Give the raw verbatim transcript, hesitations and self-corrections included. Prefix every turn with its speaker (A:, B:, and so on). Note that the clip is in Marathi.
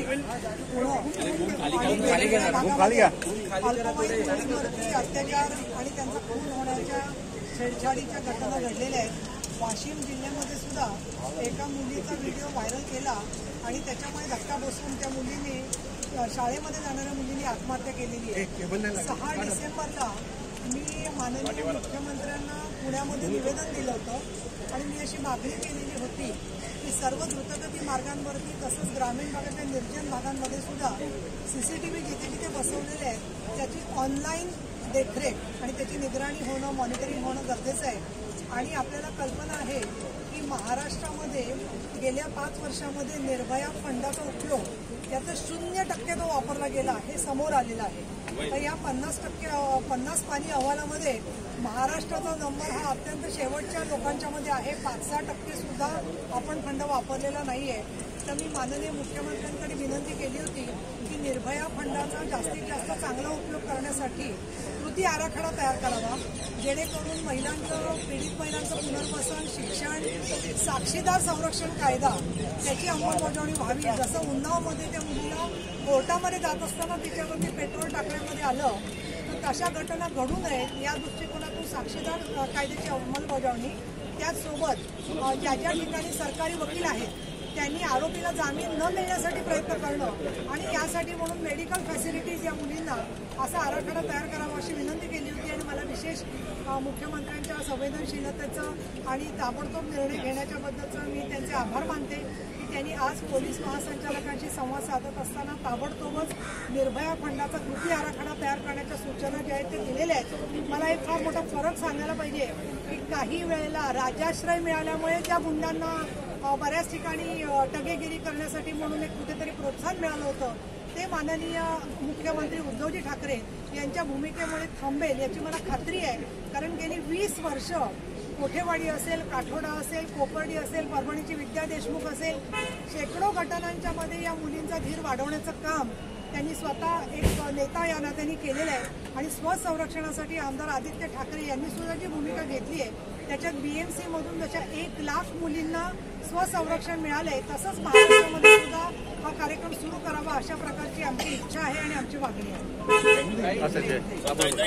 A: अत्याचार आणि त्यांचा खून होण्याच्या छेडछाडीच्या घटना घडलेल्या आहेत। वाशिम जिल्ह्यामध्ये सुद्धा एका मुलीचा व्हिडिओ व्हायरल केला आणि त्याच्यामुळे धक्का बसवून त्या मुलीने शाळेमध्ये जाणाऱ्या मुलीने आत्महत्या केलेली आहे। सहा डिसेंबरला मी माननीय मुख्यमंत्र्यांना पुण्यामध्ये निवेदन दिलं होतं आणि मी अशी मागणी केलेली होती की सर्व द्रुतगती मार्गांवरती तसंच ग्रामीण भागाच्या निर्जन भागांमध्ये सुद्धा सीसीटीव्ही जिथे जिथे बसवलेले आहेत त्याची ऑनलाईन देखरेख आणि त्याची निगराणी होणं, मॉनिटरिंग होणं गरजेचं आहे। आणि आपल्याला कल्पना आहे की महाराष्ट्रामध्ये गेल्या पाच वर्षामध्ये निर्भया फंडाचा उपयोग याचा शून्य टक्के तो वापरला गेला हे समोर आलेलं आहे। तर या पन्नास टक्के पन्नास पानी अहवालामध्ये महाराष्ट्राचा नंबर हा अत्यंत शेवटच्या लोकांच्या मध्ये आहे। पाच सहा टक्के सुद्धा आपण फंड वापरलेला नाहीये। तर मी माननीय मुख्यमंत्र्यांकडे विनंती केली होती की निर्भया फंडाचा जास्तीत जास्त चांगला उपयोग करण्यासाठी कृती आराखडा तयार करावा, जेणेकरून महिलांचं पीडित महिलांचं पुनर्वसन, शिक्षण, साक्षीदार संरक्षण कायदा त्याची अंमलबजावणी व्हावी। जसं उन्नावमध्ये त्या मुलीला कोर्टामध्ये जात असताना तिच्यावरती पेट्रोल टाकण्यामध्ये आलं, तर तशा घटना घडू नयेत या दृष्टिकोनातून साक्षीदार कायद्याची अंमलबजावणी, त्याचसोबत ज्या ज्या ठिकाणी सरकारी वकील आहेत त्यांनी आरोपीला जामीन न मिळण्यासाठी प्रयत्न करणं आणि यासाठी म्हणून मेडिकल फॅसिलिटीज या मुलींना असा आराखडा तयार करावा अशी विनंती केली होती। आणि मला विशेष मुख्यमंत्र्यांच्या संवेदनशीलतेचं आणि ताबडतोब निर्णय घेण्याच्याबद्दलचं मी त्यांचे आभार मानते की त्यांनी आज पोलीस महासंचालकांशी संवाद साधत असताना ताबडतोबच निर्भया फंडाचा कृती आराखडा तयार करण्याच्या सूचना ज्या आहेत ते दिलेल्या आहेत। मला एक फार मोठा फरक सांगायला पाहिजे की काही वेळेला राजाश्रय मिळाल्यामुळे त्या गुंडांना बऱ्याच ठिकाणी टगेगिरी करण्यासाठी म्हणून एक कुठेतरी प्रोत्साहन मिळालं होतं, ते माननीय मुख्यमंत्री उद्धवजी ठाकरे यांच्या भूमिकेमुळे थांबेल याची मला खात्री आहे। कारण गेली वीस वर्ष कोठेवाडी असेल, काठोडा असेल, कोपर्डी असेल, परभणीची विद्या देशमुख असेल, शेकडो घटनांच्या मध्ये या मुलींचा धीर वाढवण्याचं काम त्यांनी स्वतः एक नेता या नात्याने केलेलं आहे। आणि स्वसंरक्षणासाठी आमदार आदित्य ठाकरे यांनी सुद्धा जी भूमिका घेतली आहे त्याच्यात बीएमसी मधून जशा एक लाख मुलींना स्वसंरक्षण मिळाले तसंच महाराष्ट्रामध्ये सुद्धा हा कार्यक्रम सुरू करावा अशा प्रकारची आमची इच्छा आहे आणि आमची मागणी आहे।